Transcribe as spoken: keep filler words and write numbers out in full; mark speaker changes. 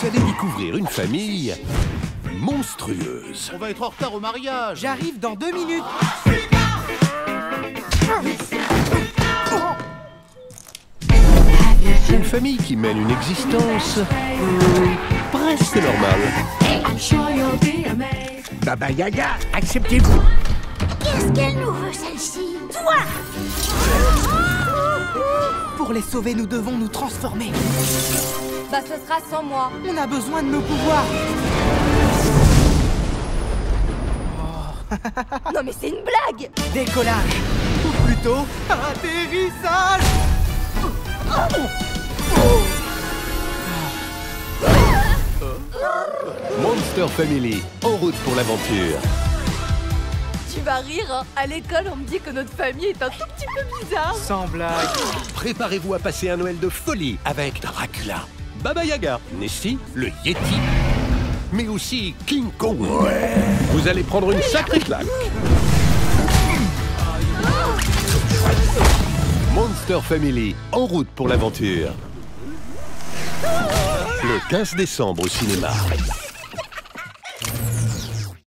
Speaker 1: allez découvrir une famille monstrueuse.
Speaker 2: On va être en retard au mariage.
Speaker 3: J'arrive dans deux minutes.
Speaker 1: Une famille qui mène une existence hum, presque normale.
Speaker 4: Baba Yaga, acceptez-vous.
Speaker 5: Qu'est-ce qu'elle nous veut, celle-ci? Toi!
Speaker 3: Pour les sauver, nous devons nous transformer.
Speaker 6: Bah ce sera sans moi.
Speaker 3: On a besoin de nos pouvoirs.
Speaker 6: Non mais c'est une blague.
Speaker 3: Décollage. Ou plutôt, atterrissage.
Speaker 1: Monster Family, en route pour l'aventure.
Speaker 6: Tu vas rire, hein. À l'école, on me dit que notre famille est un tout petit peu bizarre.
Speaker 3: Sans blague.
Speaker 1: Préparez-vous à passer un Noël de folie avec Dracula, Baba Yaga, Nessie, le Yeti, mais aussi King Kong. Ouais. Vous allez prendre une sacrée claque. Monster Family, en route pour l'aventure. Le quinze décembre au cinéma.